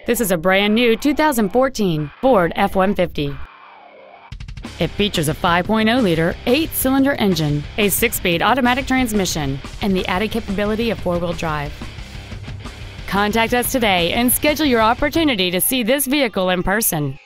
This is a brand new 2014 Ford F-150. It features a 5.0-liter, 8-cylinder engine, a 6-speed automatic transmission, and the added capability of 4-wheel drive. Contact us today and schedule your opportunity to see this vehicle in person.